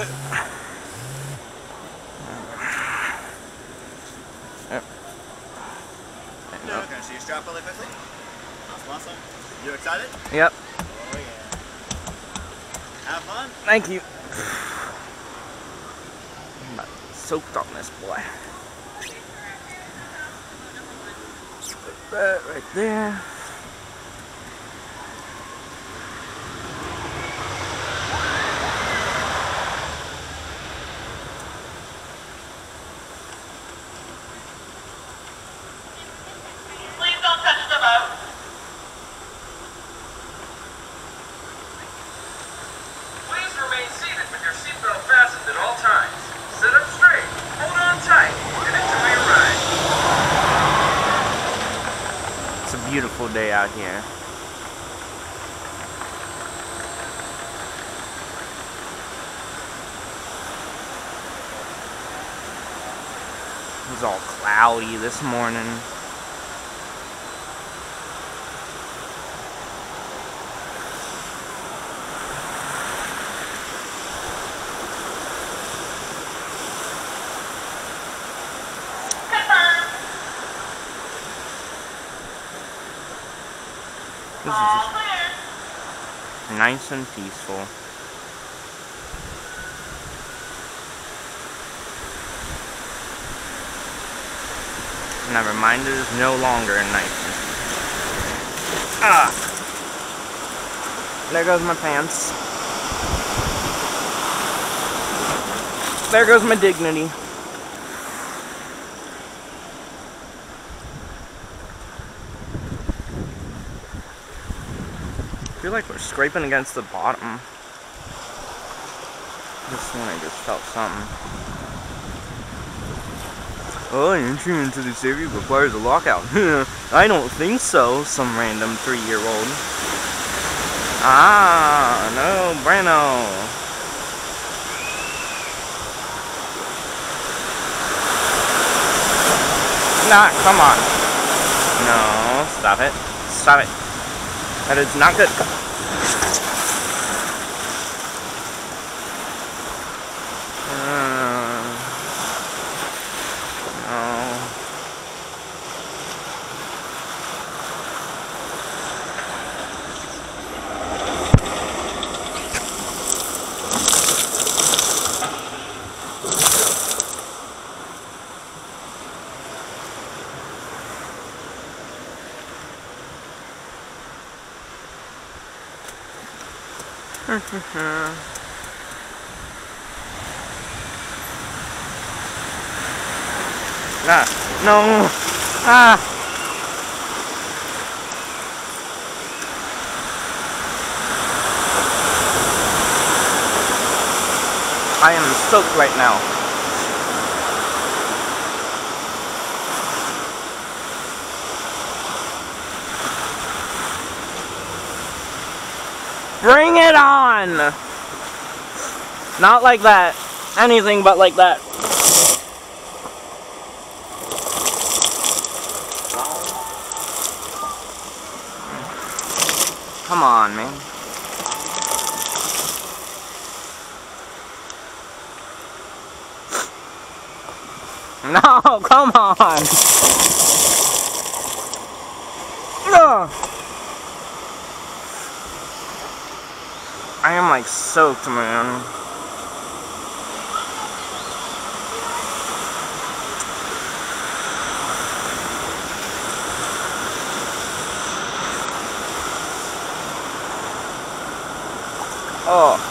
Okay, so you strap really quickly. Awesome. You excited? Yep. Oh yeah. Have fun. Thank you. I'm about soaked on this boy. Put that right there. Beautiful day out here. It was all cloudy this morning. This is just nice and peaceful. Never mind, it is no longer nice and peaceful. Ah! There goes my pants. There goes my dignity. I feel like we're scraping against the bottom. This one I just felt something. Oh, entry into this area requires a lockout. I don't think so, some random 3-year-old. Ah, no bueno. Nah, come on. No, stop it. Stop it. That is not good. Ah, no. Ah. I am soaked right now. Bring it on! Not like that. Anything but like that. Come on, man. No, come on. No. I am like soaked, man. Oh.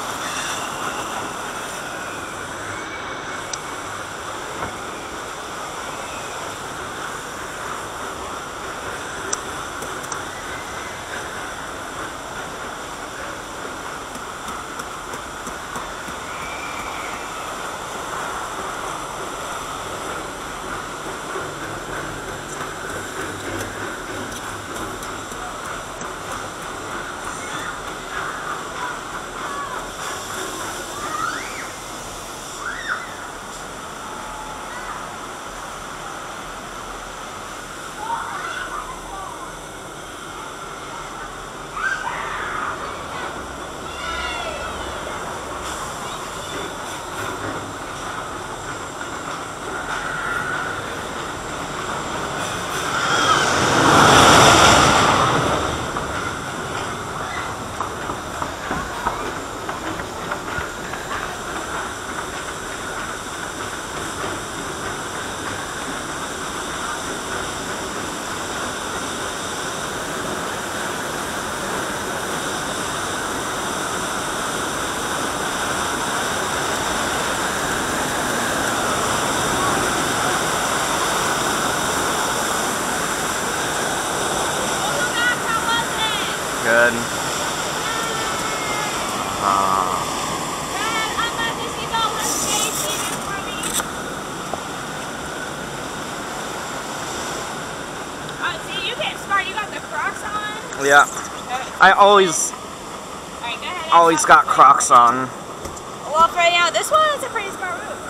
Yeah. I always Alright, go ahead. got Crocs on. Well, for right now, this one is a pretty smart move.